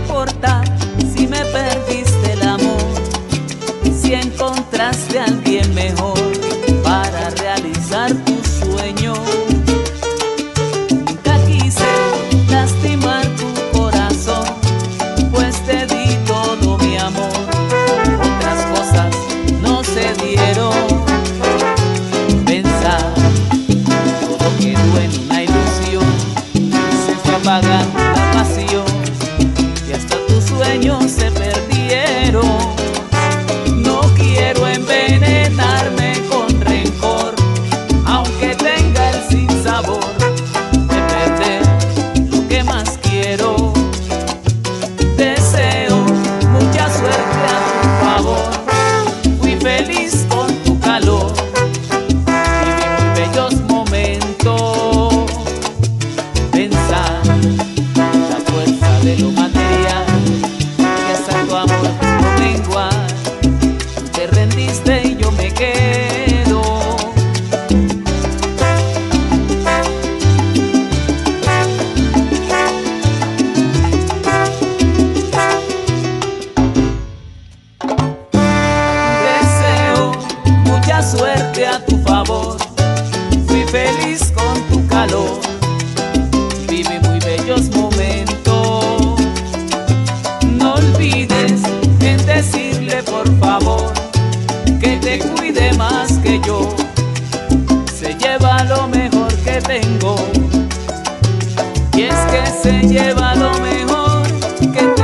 importa si me perdiste el amor, si encontraste a alguien mejor para realizar tu sueño. Nunca quise lastimar tu corazón, pues te di todo mi amor. Otras cosas no se dieron. Pensar todo quedó en una ilusión, se fue apagando la pasión y hasta tus sueños se perdieron. No quiero envenenarme con rencor, aunque tenga el sinsabor de perder lo que más quiero. Deseo mucha suerte a tu favor, fui feliz con tu calor, viví muy bellos momentos. Pensar la fuerza de lo material, que hasta tu amor no mengua. Te rendiste y yo me quedo. Deseo mucha suerte a tu favor, fui feliz con tu calor, viví muy bellos momentos. No olvides en decirle por favor que te cuide más que yo, se lleva lo mejor que tengo, y es que se lleva lo mejor que tengo.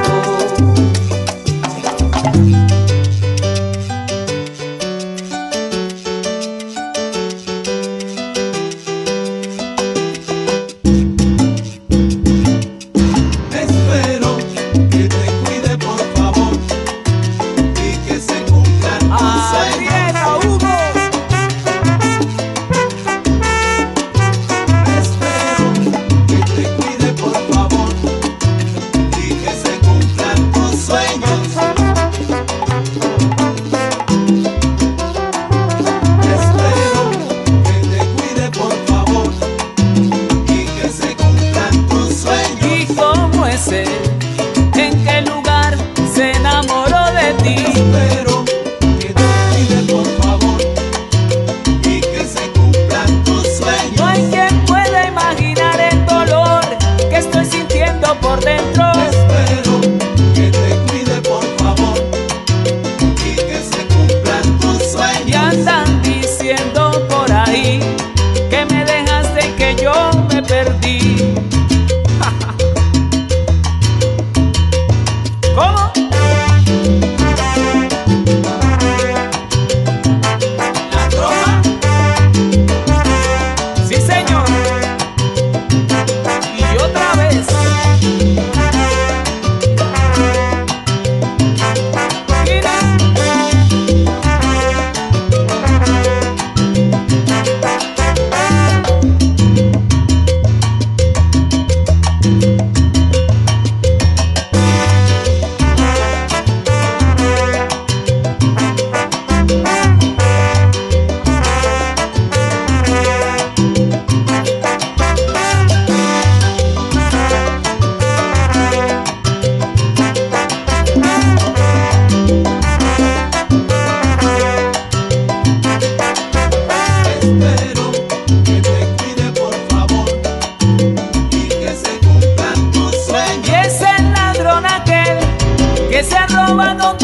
Espero que te cuide por favor y que se cumplan tus sueños. Espero que te cuide por favor y que se cumplan tus sueños. Espero que te cuide por favor y que se cumplan tus sueños. ¿Y cómo es él? ¿En qué lugar se enamoró de ti? Espero que te cuide por favor y que se cumplan tus No sueños. hay quien pueda imaginar el dolor que estoy sintiendo por dentro. Espero que te cuide por favor y que se cumplan tus Y sueños. andan diciendo por ahí que me dejaste y que yo me perdí. ¿Cómo? La trova, Sí, señor. Y otra vez. Mira. espero que te cuide por favor y que se cumplan tus Y sueños. es el ladrón aquel que se ha robado